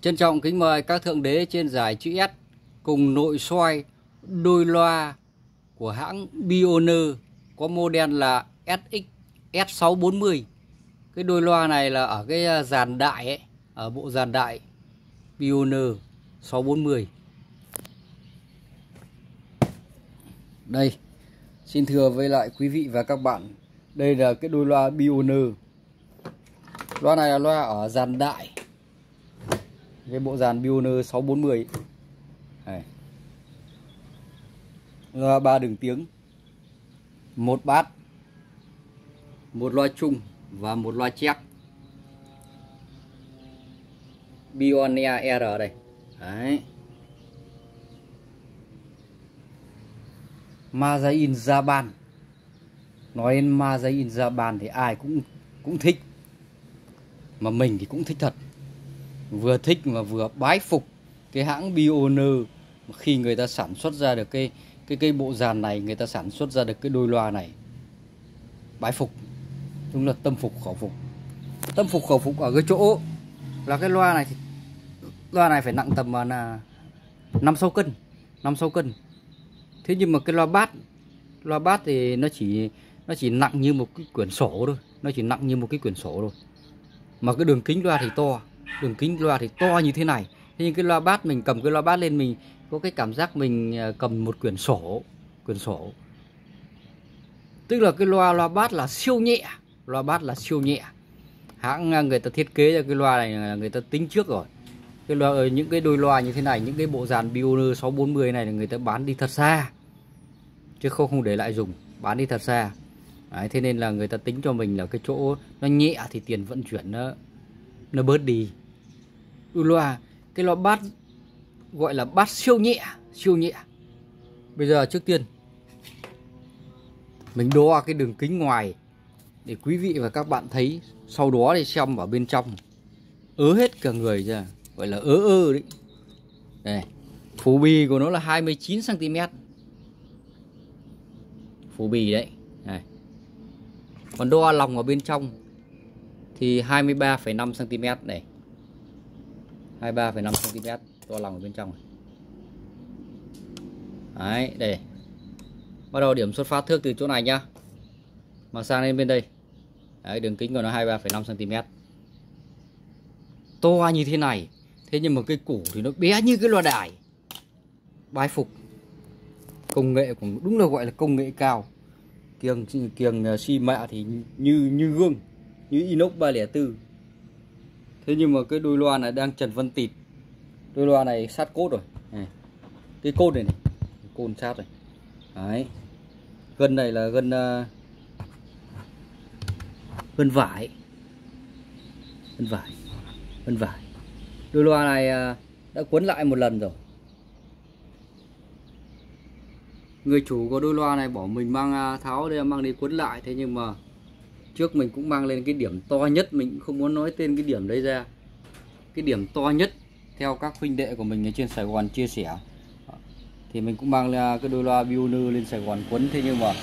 Trân trọng kính mời các thượng đế trên giải chữ S cùng nội soi đôi loa của hãng Pioneer có model là SX S640. Cái đôi loa này là ở cái dàn đại ấy, ở bộ dàn đại Pioneer 640. Đây, xin thưa với lại quý vị và các bạn, đây là cái đôi loa Pioneer. Loa này là loa ở dàn đại, cái bộ dàn Pioneer 640 này. Loa 3 đường tiếng, một bass, một loa chung và một loa chép. Pioneer R đây. Đấy. Made in Japan. Nói đến Made in Japan thì ai cũng thích. Mà mình thì cũng thích thật. Vừa thích mà vừa bái phục cái hãng Pioneer khi người ta sản xuất ra được cái bộ dàn này, người ta sản xuất ra được cái đôi loa này. Bái phục. Đúng là tâm phục khẩu phục. Tâm phục khẩu phục ở cái chỗ là cái loa này thì loa này phải nặng tầm là 5-6 cân, 5-6 cân. Thế nhưng mà cái loa bass thì nó chỉ nặng như một cái quyển sổ thôi, nó chỉ nặng như một cái quyển sổ thôi. Mà cái đường kính loa thì to, đường kính loa thì to như thế này. Thế nhưng cái loa bass, mình cầm cái loa bass lên, mình có cái cảm giác mình cầm một quyển sổ. Tức là cái loa bass là siêu nhẹ, loa bass là siêu nhẹ. Hãng người ta thiết kế ra cái loa này là người ta tính trước rồi. Cái loa, những cái đôi loa như thế này, những cái bộ dàn Pioneer 640 này là người ta bán đi thật xa, chứ không để lại dùng, bán đi thật xa. Đấy, thế nên là người ta tính cho mình là cái chỗ nó nhẹ thì tiền vận chuyển nó bớt đi. Cái loa bass gọi là bass siêu nhẹ. Bây giờ trước tiên mình đo cái đường kính ngoài để quý vị và các bạn thấy, sau đó thì xem vào bên trong ớ hết cả người ra, gọi là ớ đấy. Đây, phủ bì của nó là 29 cm. Phủ bì đấy. Đây. Còn đo lòng ở bên trong thì 23,5 cm này. 23,5 cm đo lòng ở bên trong này. Đấy, đây. Bắt đầu điểm xuất phát thước từ chỗ này nhá. Mà sang lên bên đây. Đấy, đường kính của nó 23,5 cm. To như thế này. Thế nhưng mà cái củ thì nó bé như cái loa đài. Bái phục. Công nghệ cũng đúng là gọi là công nghệ cao. Kiềng xi mạ thì như gương, như inox 304. Thế nhưng mà cái đôi loa này đang trần vân tịt. Đôi loa này sát cốt rồi. Này. Cái cốt này, côn sát rồi. Đấy. Gân này là gân vải. Đôi loa này đã quấn lại một lần rồi. Người chủ của đôi loa này bỏ mình mang tháo đây, mang đi quấn lại. Thế nhưng mà trước mình cũng mang lên cái điểm to nhất, mình cũng không muốn nói tên cái điểm đấy ra. Cái điểm to nhất theo các huynh đệ của mình ở trên Sài Gòn chia sẻ, thì mình cũng mang ra cái đôi loa Pioneer lên Sài Gòn quấn. Thế nhưng mà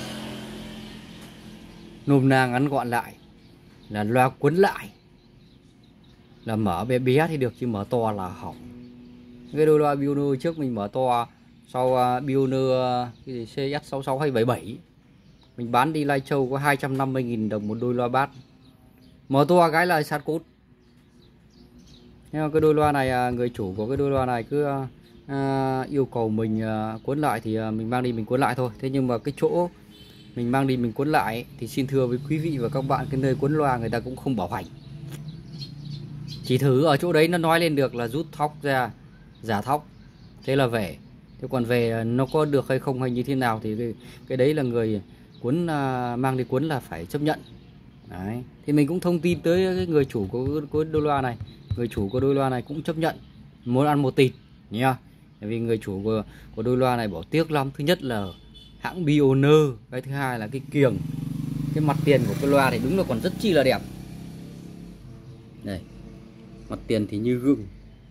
nôm na ngắn gọn lại là loa quấn lại là mở bé bé thì được, chứ mở to là hỏng. Cái đôi loa Pioneer trước mình mở to, sau Pioneer cái gì CS66 hay 77 mình bán đi Lai Châu có 250.000 đồng một đôi loa bass. Mở to cái là sát cốt. Nhưng mà cái đôi loa này, người chủ của cái đôi loa này cứ yêu cầu mình cuốn lại thì mình mang đi mình cuốn lại thôi. Thế nhưng mà cái chỗ mình mang đi mình cuốn lại thì xin thưa với quý vị và các bạn, cái nơi cuốn loa người ta cũng không bảo hành. Chỉ thử ở chỗ đấy nó nói lên được là rút thóc ra, giả thóc, thế là về. Thế còn về nó có được hay không hay như thế nào thì cái đấy là người cuốn mang đi cuốn là phải chấp nhận. Đấy. Thì mình cũng thông tin tới cái người chủ của đôi loa này. Người chủ của đôi loa này cũng chấp nhận muốn ăn một tịt nha. Bởi vì người chủ của đôi loa này bảo tiếc lắm. Thứ nhất là hãng Pioneer, cái thứ hai là cái kiềng, cái mặt tiền của cái loa thì đúng là còn rất chi là đẹp. Đây, mặt tiền thì như gương,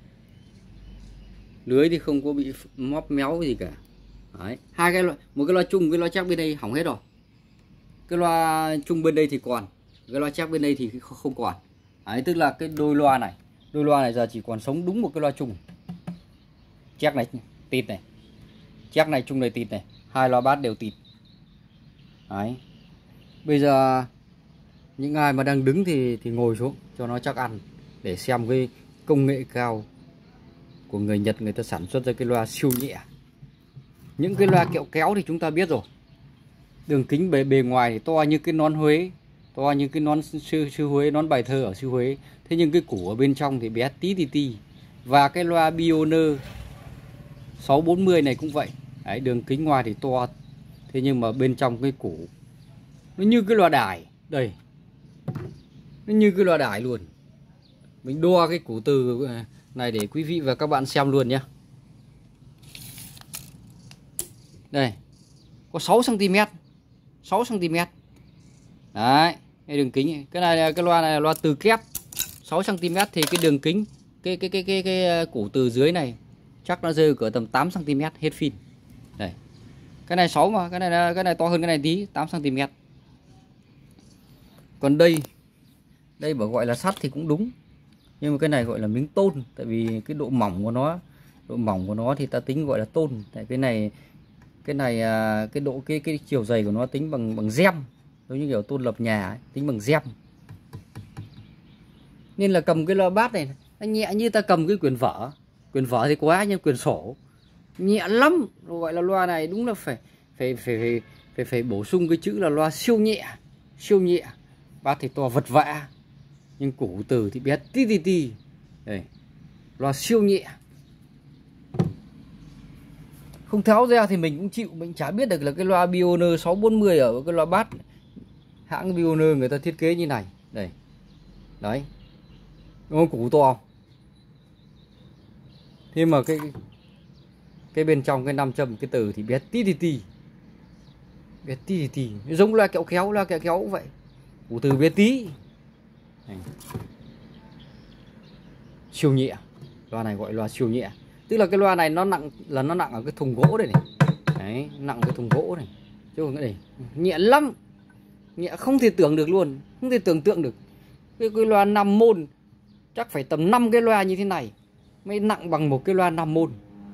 lưới thì không có bị móp méo gì cả. Đấy. Một cái loa chung, cái loa chắc bên đây hỏng hết rồi. Cái loa chung bên đây thì còn, cái loa chắc bên đây thì không còn. Đấy, tức là cái đôi Đôi loa này giờ chỉ còn sống đúng một cái loa chung. Check này tịt này, check này chung này tịt này, hai loa bass đều tịt. Đấy. Bây giờ những ai mà đang đứng thì ngồi xuống cho nó chắc ăn, để xem cái công nghệ cao của người Nhật, người ta sản xuất ra cái loa siêu nhẹ. Những cái loa kẹo kéo thì chúng ta biết rồi, đường kính bề ngoài thì to như cái nón Huế, to như cái nón sư Huế, nón bài thơ ở sư Huế. Thế nhưng cái củ ở bên trong thì bé tí tí. Và cái loa Pioneer 640 này cũng vậy. Đấy, đường kính ngoài thì to, thế nhưng mà bên trong cái củ nó như cái loa đài. Đây, nó như cái loa đài luôn. Mình đo cái củ từ này để quý vị và các bạn xem luôn nhé. Đây, có 6 cm, 6 cm. Đấy, cái đường kính, cái này cái loa này là loa từ kép 6 cm thì cái đường kính cái củ từ dưới này chắc nó rơi cỡ tầm 8 cm hết pin. Đây. Cái này 6 mà, cái này to hơn cái này tí, 8 cm. Còn đây bảo gọi là sắt thì cũng đúng. Nhưng mà cái này gọi là miếng tôn, tại vì cái độ mỏng của nó thì ta tính gọi là tôn. Tại cái này cái độ cái chiều dày của nó tính bằng gem, giống như kiểu tôn lập nhà ấy, tính bằng gem. Nên là cầm cái loa bass này nó nhẹ như ta cầm cái quyển vở thì quá, nhưng quyển sổ nhẹ lắm. Gọi là loa này đúng là phải bổ sung cái chữ là loa siêu nhẹ. Bass thì to vật vã, nhưng củ từ thì bé tí. Đây, loa siêu nhẹ. Không tháo ra thì mình cũng chịu, mình chả biết được là cái loa Pioneer 640 ở cái loa bass hãng Pioneer người ta thiết kế như này. Đây. Đấy. Đúng không? Củ to. Thế mà cái bên trong cái nam châm cái từ thì bé tí. Bé tí. Giống loa kẹo kéo cũng vậy. Củ từ bé tí. Này. Siêu nhẹ. Loa này gọi loa siêu nhẹ. Tức là cái loa này nó nặng ở cái thùng gỗ đây này. Đấy, nặng cái thùng gỗ này. Chứ không cái này nhẹ lắm. Nhẹ không thể tưởng được luôn, không thể tưởng tượng được. Cái loa 5 môn chắc phải tầm 5 cái loa như thế này mới nặng bằng một cái loa 5 môn.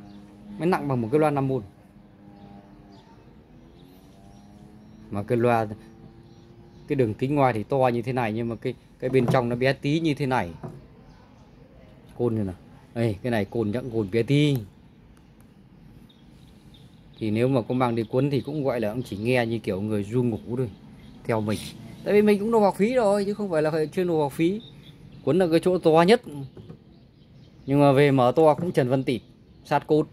Mà cái loa, cái đường kính ngoài thì to như thế này, nhưng mà cái bên trong nó bé tí như thế này. Côn như nào. Đây, cái này côn bé tí. Thì nếu mà có mang đi quấn thì cũng gọi là cũng chỉ nghe như kiểu người ru ngủ thôi, theo mình. Tại vì mình cũng nộp học phí rồi, chứ không phải là chưa nộp học phí. Quấn là cái chỗ to nhất. Nhưng mà về mở to cũng Trần Văn Tịt, sát cốt.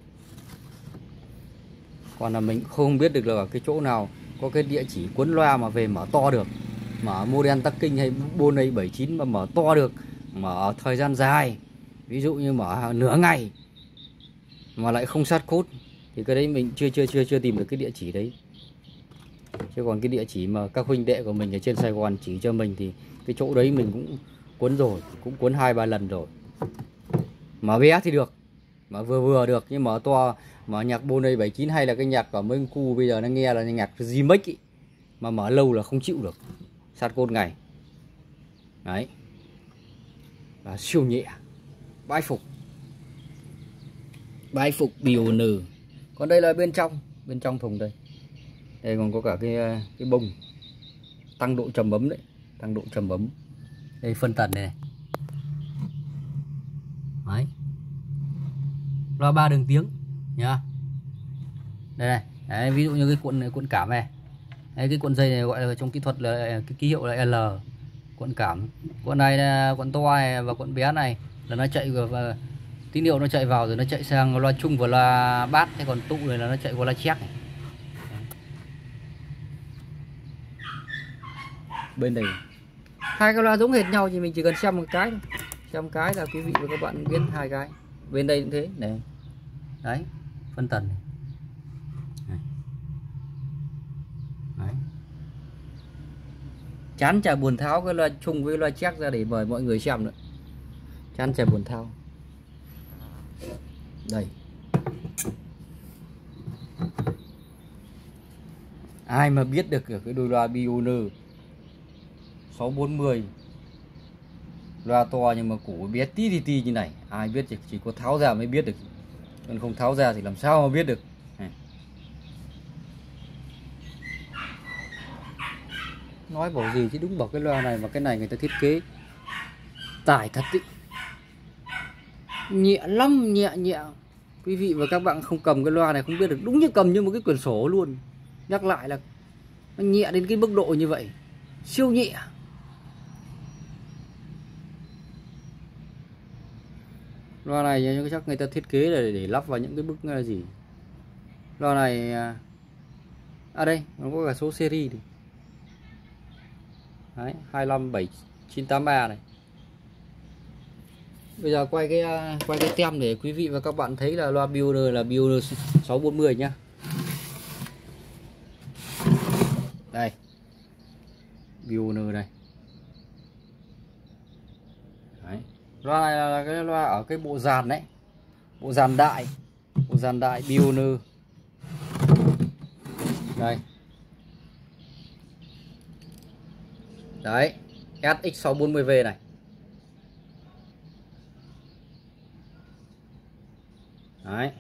Còn là mình không biết được là ở cái chỗ nào có cái địa chỉ quấn loa mà về mở to được. Mở model Tắc Kinh hay Bone A79 mà mở to được, mở thời gian dài. Ví dụ như mở nửa ngày mà lại không sát cốt thì cái đấy mình chưa tìm được cái địa chỉ đấy. Chứ còn cái địa chỉ mà các huynh đệ của mình ở trên Sài Gòn chỉ cho mình thì cái chỗ đấy mình cũng quấn rồi, cũng quấn 2-3 lần rồi. Mở bé thì được, mở vừa được, nhưng mở to, mở nhạc Bone A79 hay là cái nhạc ở mấy khu bây giờ nó nghe là nhạc remix ý, mà mở lâu là không chịu được, sát cốt ngày. Đấy là siêu nhẹ, bái phục Pioneer. Còn đây là bên trong thùng đây còn có cả cái bông tăng độ trầm ấm đấy, đây phân tần này. Đấy, loa 3 đường tiếng nhá. Đây này, đấy, ví dụ như cái cuộn cảm này, đấy, cái cuộn dây này gọi là trong kỹ thuật là cái ký hiệu là L, cuộn cảm. Cuộn này là cuộn to này, và cuộn bé này là nó chạy và tín hiệu nó chạy vào rồi nó chạy sang loa chung và loa bass. Thế còn tụ này là nó chạy qua loa check này. Bên đây hai cái loa giống hệt nhau, thì mình chỉ cần xem một cái thôi. Xem cái là quý vị và các bạn biết hai cái. Bên đây cũng thế này. Đấy, phân tần này. Đấy. Chán chả buồn tháo cái loa chung với loa check ra để mời mọi người xem nữa. Chán chả buồn tháo. Đây. Ai mà biết được cái đôi loa Pioneer 640 Loa to nhưng mà củ bé tí tí như này, ai biết chỉ có tháo ra mới biết được, còn không tháo ra thì làm sao mà biết được. Nói bảo gì chứ đúng, bảo cái loa này mà cái này người ta thiết kế tải thật ý. Nhẹ lắm, nhẹ nhẹ. Quý vị và các bạn không cầm cái loa này không biết được, đúng như cầm như một cái quyển sổ luôn. Nhắc lại là nó nhẹ đến cái mức độ như vậy, siêu nhẹ. Loa này chắc người ta thiết kế là để lắp vào những cái bức gì. Loa này đây nó có cả số series này. Đấy, 257983 này. Bây giờ quay cái tem để quý vị và các bạn thấy là loa Pioneer là Pioneer 640 nhá. Đây. Pioneer đây. Đấy. Loa này là cái loa ở cái bộ dàn đấy. Bộ dàn đại Pioneer. Đây. Đấy, SX640V này. Đấy.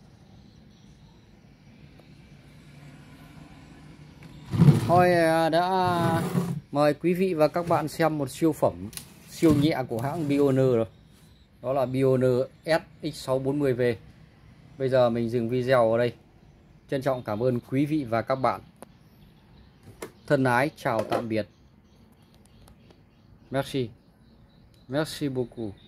Thôi đã mời quý vị và các bạn xem một siêu phẩm siêu nhẹ của hãng Pioneer rồi. Đó là Pioneer SX640V. Bây giờ mình dừng video ở đây. Trân trọng cảm ơn quý vị và các bạn. Thân ái chào tạm biệt. Merci. Merci beaucoup.